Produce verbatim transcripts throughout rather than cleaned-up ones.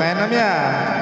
Tenem ya.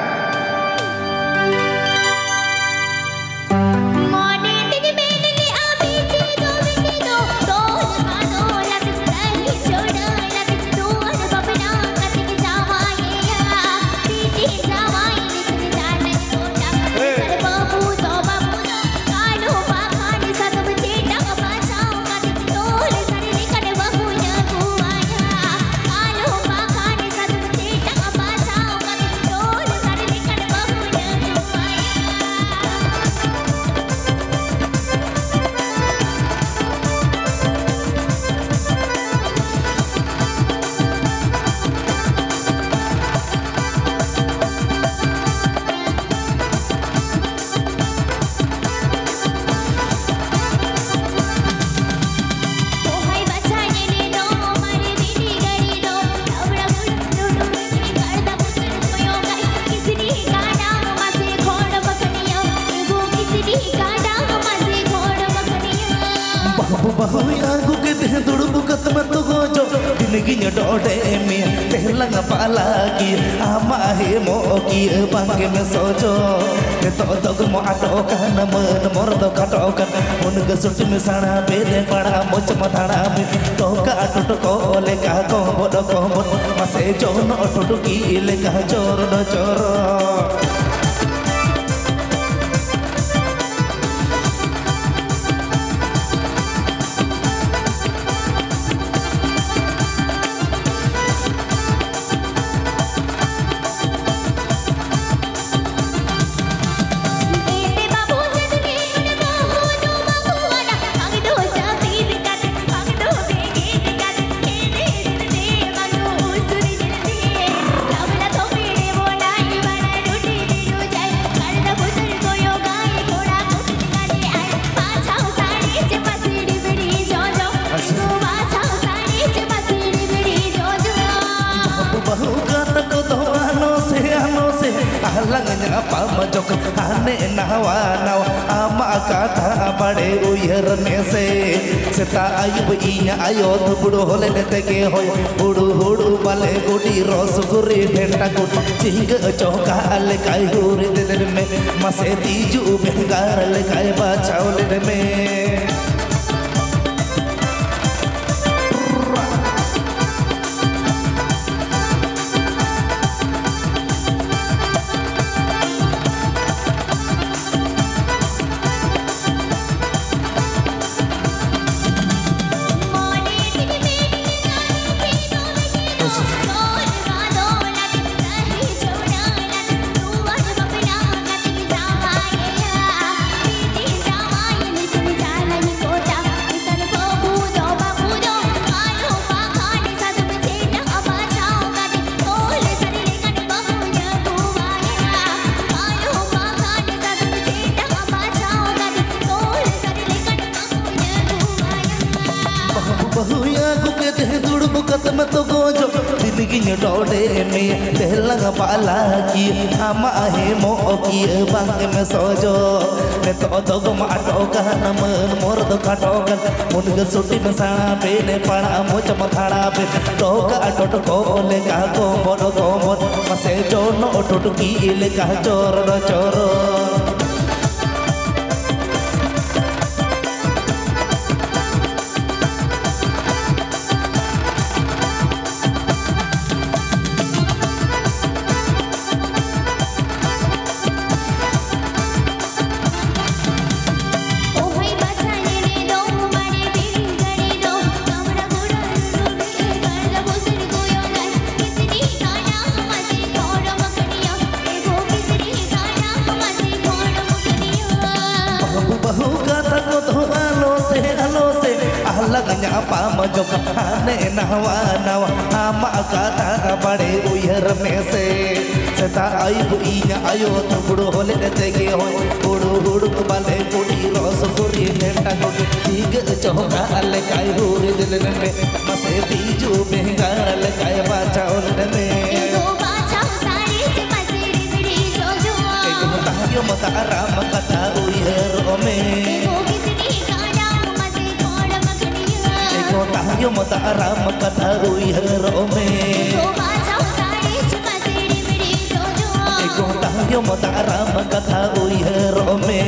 Bahu aku ke dulu bukat matu gojo diniginya dode mi tehlang apa lagi ama hemo ki bangke mesojo neto to mo ato kana man mordo kato kan un gasut misana bede pada moch mathana me to ka ato ko le ka ko bodo ko bod mase jono ato ki le ka jor do joro langnya apa majok ane nawa nawa ama kata bade uyarne se seta ayub inya ayo budu hole nete ke hoy budu hudu bale gudi rosguri dhenta gut ching choka ale kai huri de me mase tiju bengar le kai ba chaule me तो गोजो दिनगिnya dode me tehlang pala ki ama he mo ki bang me sojo me to to go ma to ka nam mor do ka to ka mun ga suti me sa pe ne para mo cham thara pe to ka to to ko le ka ko bod ko bod mase jono to ki le ka chor do choro langnya apa majok ane nawa nawa ama kata bade uyar me se seta ayub inya ayo budu hole nete ke hoy budu hudu bale pudi ros guri neta go tig choka ale kai huri dil me mase tiju bengar ale kai ba chaul me ego ba chau sari che pasiri bidi jojo ego tahyo mata ram kata uyar me tahyo mata ram kata uyar me ego ba chau sari che pasiri bidi tayo mo taram kata uyero me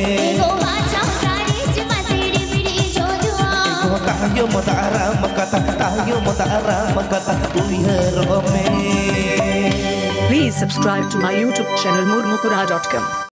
tayo mo taram kata tayo mo taram kata uyero me. Please subscribe to my YouTube channel murmukura dot com.